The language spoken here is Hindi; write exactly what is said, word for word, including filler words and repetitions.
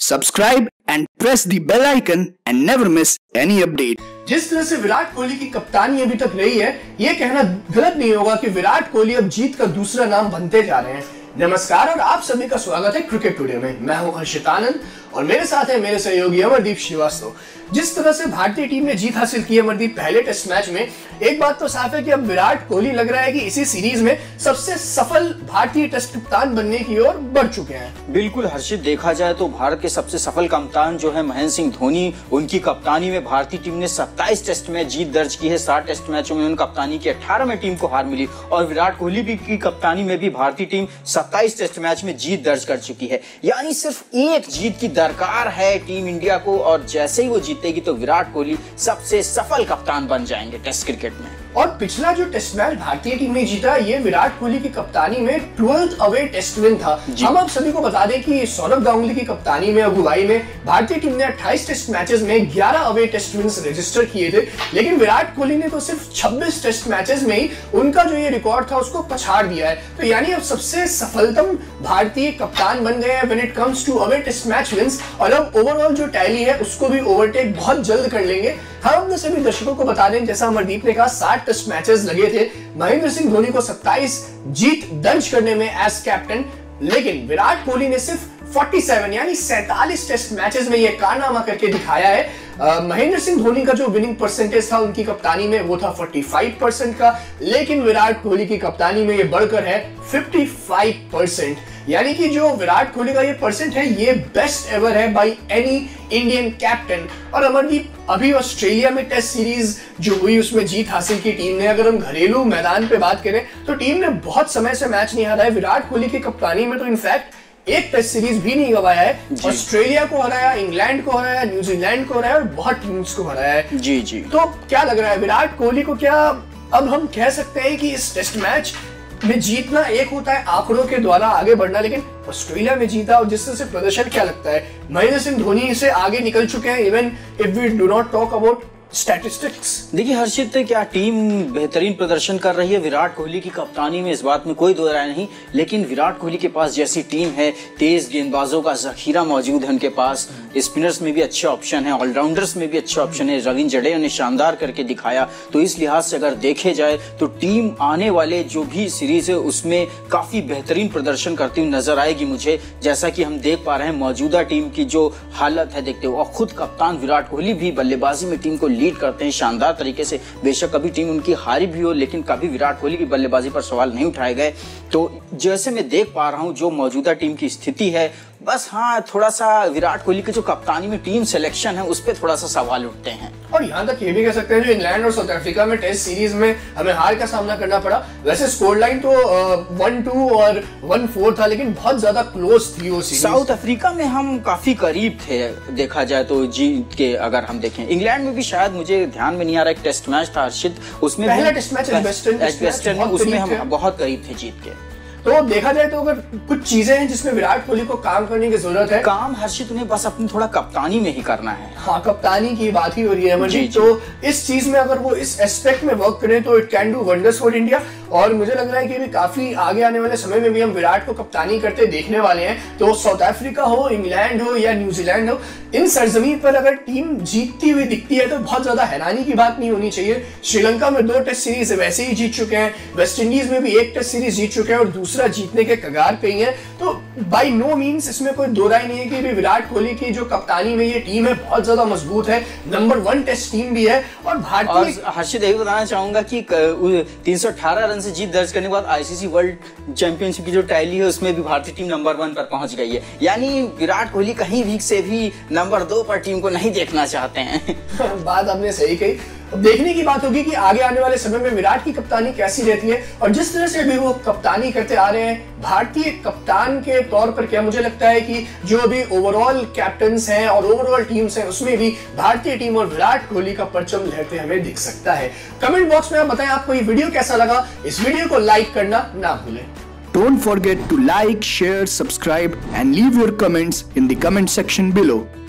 Subscribe and press the bell icon and never miss any update. जिस तरह से विराट कोहली की कप्तानी अभी तक रही है, ये कहना गलत नहीं होगा कि विराट कोहली अब जीत का दूसरा नाम बनते जा रहे हैं। नमस्कार और आप सभी का स्वागत है क्रिकेट टुडे में। मैं हूं हर्षित आनंद और मेरे साथ है मेरे सहयोगी अमरदीप श्रीवास्तव। जिस तरह से भारतीय टीम ने जीत हासिल की अमरदीप पहले टेस्ट मैच में, एक बात तो साफ है कि अब विराट कोहली लग रहा है कि इसी सीरीज में सबसे सफल भारतीय टेस्ट कप्तान बनने की ओर बढ़ चुके हैं। बिल्कुल हर्षित, देखा जाए तो भारत के सबसे सफल कप्तान जो है महेंद्र सिंह धोनी, उनकी कप्तानी में भारतीय टीम ने सत्ताईस टेस्ट में जीत दर्ज की है। सात टेस्ट मैचों में उनकी कप्तानी की अठारह में टीम को हार मिली और विराट कोहली भी की कप्तानी में भी भारतीय टीम सत्ताईस टेस्ट मैच में जीत दर्ज कर चुकी है। यानी सिर्फ एक जीत की दरकार है टीम इंडिया को और जैसे ही वो जीतेगी तो विराट कोहली सबसे सफल कप्तान बन जाएंगे टेस्ट क्रिकेट में। और पिछला जो टेस्ट मैच भारतीय टीम ने जीता, ये विराट कोहली की कप्तानी में ट्वेल्थ अवे टेस्ट विन था। हम आप सभी को बता दें कि सौरव गांगुली की कप्तानी में अगुवाई में भारतीय टीम ने अट्ठाईस टेस्ट मैचेस में ग्यारह अवे टेस्ट विन्स रजिस्टर किए थे, लेकिन विराट कोहली ने तो सिर्फ छब्बीस टेस्ट मैचेस में ही उनका जो ये रिकॉर्ड था उसको पछाड़ दिया है। तो यानी अब सबसे सफलतम भारतीय कप्तान बन गए हैं when it comes to away test match wins, और अब ओवरऑल जो टैली है उसको भी ओवरटेक बहुत जल्द कर लेंगे। हम अपने सभी दर्शकों को बता दें, जैसा अमरदीप ने कहा, साठ टेस्ट मैचेस लगे थे महेंद्र सिंह धोनी को सत्ताईस जीत दर्ज करने में एज कैप्टन, लेकिन विराट कोहली ने सिर्फ सैंतालीस यानी सैंतालीस टेस्ट मैचेस में यह कारनामा करके दिखाया है। uh, महेंद्र सिंह धोनी का जो विनिंग परसेंटेज था उनकी कप्तानी में वो था पैंतालीस परसेंट का, लेकिन विराट कोहली की कप्तानी में ये बढ़कर है पचपन परसेंट। यानी कि जो विराट कोहली का ये परसेंट है ये बेस्ट एवर है बाय एनी इंडियन कैप्टन। और अमरदीप, अभी ऑस्ट्रेलिया में टेस्ट सीरीज जो हुई उसमें जीत हासिल की टीम ने, अगर हम घरेलू मैदान पे बात करें तो टीम ने बहुत समय से मैच नहीं हारा है। विराट कोहली की कप्तानी में तो इनफैक्ट एक टेस्ट सीरीज भी नहीं गवाया है। ऑस्ट्रेलिया को हराया, इंग्लैंड को हराया, न्यूजीलैंड को हराया और बहुत टीम्स को हराया है। जी जी तो क्या लग रहा है विराट कोहली को, क्या अब हम कह सकते हैं कि इस टेस्ट मैच में जीतना एक होता है आंकड़ों के द्वारा आगे बढ़ना, लेकिन ऑस्ट्रेलिया में जीता और जिस तरह से प्रदर्शन, क्या लगता है महेंद्र सिंह धोनी से आगे निकल चुके हैं even if we do not talk about statistics? देखिए हर्षित, क्या टीम बेहतरीन प्रदर्शन कर रही है विराट कोहली की कप्तानी में, इस बात में कोई दो राय नहीं। लेकिन विराट कोहली के पास जैसी टीम है, तेज गेंदबाजों का जखीरा मौजूद है उनके पास, स्पिनर्स में भी अच्छे ऑप्शन है, ऑलराउंडर्स में भी अच्छे ऑप्शन है। रविंद्र जडेजा ने शानदार करके दिखाया, तो इस लिहाज से अगर देखे जाए तो टीम आने वाले जो भी सीरीज है उसमें काफी बेहतरीन प्रदर्शन करती हुई नजर आएगी मुझे, जैसा कि हम देख पा रहे हैं मौजूदा टीम की जो हालत है देखते हुए। और खुद कप्तान विराट कोहली भी बल्लेबाजी में टीम को लीड करते हैं शानदार तरीके से। बेशक कभी टीम उनकी हारी भी हो, लेकिन कभी विराट कोहली की बल्लेबाजी पर सवाल नहीं उठाए गए। तो जैसे मैं देख पा रहा हूं जो मौजूदा टीम की स्थिति है, बस हाँ थोड़ा सा विराट कोहली की जो कप्तानी में टीम सिलेक्शन है उस पर थोड़ा सा सवाल उठते हैं। और यहाँ तक ये भी कह सकते हैं जो इंग्लैंड और साउथ अफ्रीका में टेस्ट सीरीज में हमें हार का सामना करना पड़ा, वैसे स्कोर लाइन तो वन टू और वन फोर था, लेकिन बहुत ज्यादा क्लोज थी वो सीरीज। साउथ अफ्रीका में हम काफी करीब थे देखा जाए तो जीत के। अगर हम देखें इंग्लैंड में भी शायद मुझे ध्यान में नहीं आ रहा, एक टेस्ट मैच था हर्षित, उसमें पहला टेस्ट मैच वेस्टर्न, उसमें हम बहुत करीब थे जीत के। तो देखा जाए तो अगर कुछ चीजें हैं जिसमें विराट कोहली को काम करने की जरूरत है, काम हर्षित उन्हें बस अपनी थोड़ा कप्तानी में ही करना है। हाँ, कप्तानी की बात ही हो रही है अमरजीत, तो इस चीज में अगर वो इस एस्पेक्ट में वर्क करें तो it can do wonders for India. और मुझे लग रहा है कि भी काफी आगे आने वाले समय में भी हम विराट को कप्तानी करते देखने वाले हैं। तो साउथ अफ्रीका हो, इंग्लैंड हो या न्यूजीलैंड हो, इन सरजमीन पर अगर टीम जीतती हुई दिखती है तो बहुत ज्यादा हैरानी की बात नहीं होनी चाहिए। श्रीलंका में दो टेस्ट सीरीज वैसे ही जीत चुके हैं, वेस्ट इंडीज में भी एक टेस्ट सीरीज जीत चुके हैं और दूसरा जीतने के कगार पे ही है। तो बाय नो मींस इसमें कोई दो राय नहीं है कि भी विराट कोहली की जो कप्तानी में ये टीम है बहुत ज्यादा मजबूत है, नंबर वन टेस्ट टीम भी है। और भारतीय हर्षित यही बताना चाहूंगा कि तीन सौ अठारह रन से जीत दर्ज करने के बाद आईसीसी वर्ल्ड चैंपियनशिप की जो टैली है उसमें भी भारतीय टीम नंबर वन पर पहुंच गई है। यानी विराट कोहली कहीं भी से भी नंबर दो पर टीम को नहीं देखना चाहते हैं। बात आपने सही कही। अब देखने की बात होगी कि आगे आने वाले समय में विराट की कप्तानी कैसी रहती है, और जिस तरह से भी वो कप्तानी करते आ रहे हैं भारतीय कप्तान के तौर पर, क्या मुझे लगता है कि जो अभी ओवरऑल कैप्टन्स हैं और ओवरऑल टीम्स हैं उसमें भी भारतीय टीम और विराट कोहली का परचम लहरते हमें दिख सकता है। कमेंट बॉक्स में आप बताएं आपको ये वीडियो कैसा लगा, इस वीडियो को लाइक करना ना भूलें। Don't forget to like, share, subscribe and leave your comments in the comment section below.